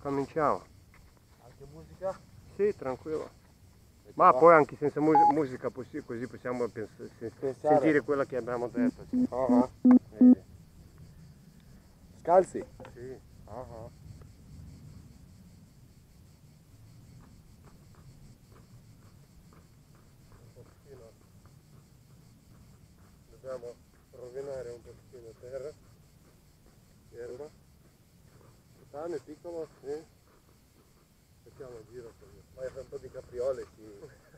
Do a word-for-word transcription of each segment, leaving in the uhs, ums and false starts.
Cominciamo. Anche musica? Sì, tranquillo. Ma poi anche senza mu musica così possiamo Pensare. sentire quello che abbiamo detto. Sì. Uh -huh. Sì. Scalzi? Sì. Uh -huh. Un pochettino. Dobbiamo rovinare un pochettino terra. Erba. Pane piccolo, sì. Facciamo il giro così. Poi fai un po' di capriole, sì.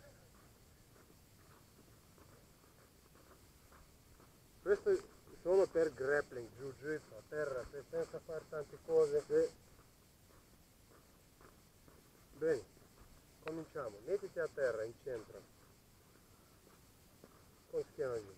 Questo è solo per grappling, jiu-jitsu, a terra, senza fare tante cose. Sì. Bene, cominciamo. Mettiti a terra in centro. Con schiena giù.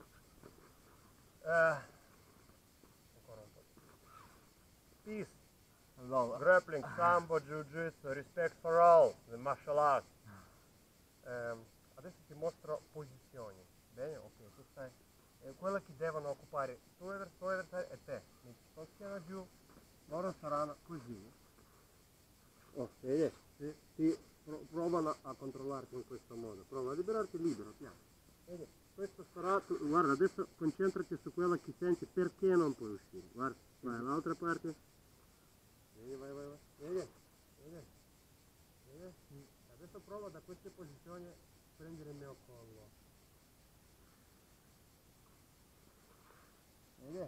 Ah. Ancora un po'. Peace. Allora. Grappling, sambo, jiu-jitsu, respect for all, the martial arts. Um, adesso ti mostro posizioni. Bene? Ok, tu stai. Eh, quelle che devono occupare tu avversari e te. Metti con schiena giù, loro saranno così. Oh, vedi? Sì, sì, provano a controllarti in questo modo. Prova a liberarti libero, piano. Vedi? Questo sarà, tu, guarda, adesso concentrati su quello che senti, perché non puoi uscire. Guarda, vai all'altra parte. Vedi, vai, vai, vai. Vedi? Vedi? Vedi? Sì. Adesso prova da queste posizioni a prendere il mio collo. Vedi?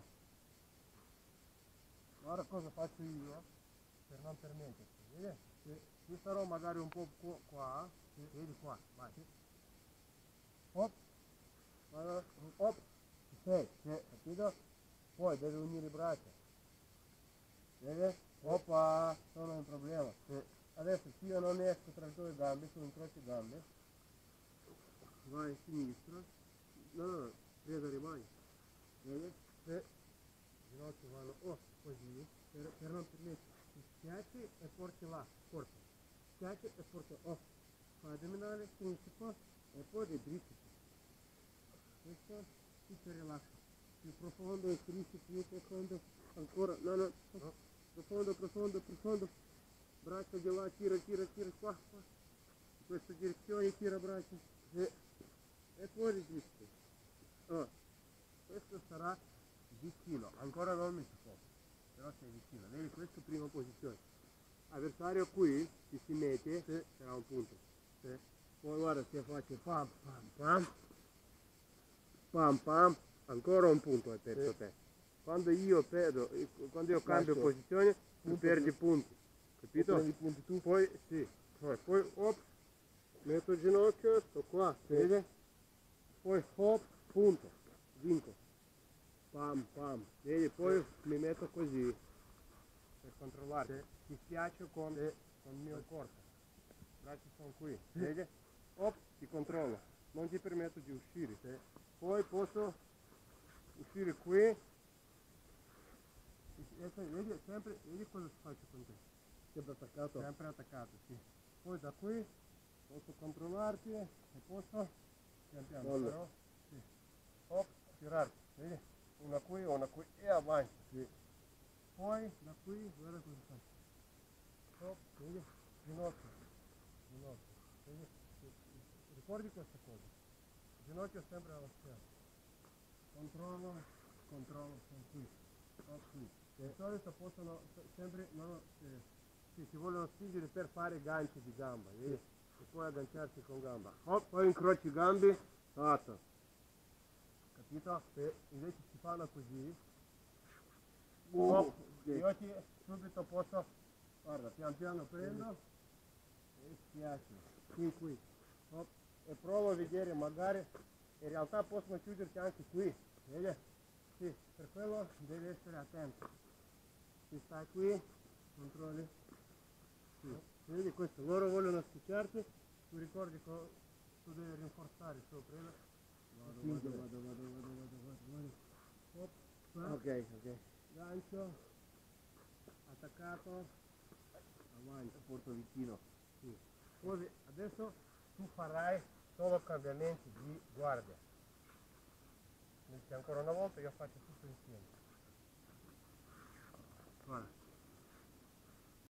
Guarda cosa faccio io per non permetterti. Vedi? Sì. Ci sarò magari un po' qua. Sì. Vedi qua, vai. Sì. Hop. Guarda. Hop. Ci sei. Sì. Capito? Poi devi unire i braccia. Vedi? Oppa, sono un problema. Sì. Adesso se io non esco tra le tue gambe, tu incroci le gambe, vai a sinistra, no no no, presa rimani, vedi? Se ginocchio vanno oh, così, per, per non permetterti, schiacci e porti là, forte, schiacci e porti, oh, fai addominale, finisci qua e poi dei dritti. Questo ti si rilassa, più profondo, inserisci più profondo, ancora, no no, no. Profondo, profondo, profondo, braccia di là, tira, tira, tira, qua, qua, in questa direzione, tira braccia, e, e poi resisti. Oh, questo sarà vicino, ancora non mi si può, però sei vicino, vedi questa prima posizione. Avversario qui, ci si mette, sì. Sarà un punto, sì. Poi guarda se faccio pam, pam, pam, pam, pam, ancora un punto hai perso sì. Te. Quando io perdo, quando io cambio Lascio. Posizione, tu perdi più. Punti, capito? Prendi punti tu. Poi sì, poi, poi hop, metto il ginocchio, sto qua, sì. Vedi? Poi hop, punto, vinco, pam pam, vedi? Poi sì. Mi metto così, per controllare, sì. Ti schiaccio con, sì. Con il mio corpo, i bracci sono qui, sì. Vedi? Hop, ti controllo, non ti permetto di uscire, sì. Poi posso uscire qui. Vedi, sempre, vedi cosa faccio con te? Sempre attaccato? Sempre attaccato, sì. Poi da qui posso controllarti e posso pian piano però, sì. Hop, tirarti, vedi? Una qui, una qui e avanti, sì. Poi da qui, guarda cosa faccio. Hop, vedi? Ginocchio, ginocchio, vedi? Ricordi questa cosa? Ginocchio sempre alla schiena. Controllo, controllo, sono qui. Hop, qui. Di solito possono sempre, no, eh, sì, si vogliono spingere per fare ganci di gamba, vedi? E poi agganciarsi con gamba. Hop, poi incroci i gambi, fatto. Capito? Se invece si fanno così, hop, okay. Io ti subito posso, guarda, pian piano prendo e schiaccio. Qui, qui. Hop, e provo a vedere, magari in realtà possono chiuderti anche qui, vedi? Sì, per quello devi essere attento. Si stai qui, controlli, sì. Vedi questo, loro vogliono schicciarti, tu ricordi che tu devi rinforzare sopra, vado, vado, vado, vado, vado, vado, vado, vado, hop, ok, ok, gancio, attaccato, avanti, porto vicino, sì. Poi adesso tu farai solo cambiamenti di guardia, quindi ancora una volta io faccio tutto insieme. Guarda.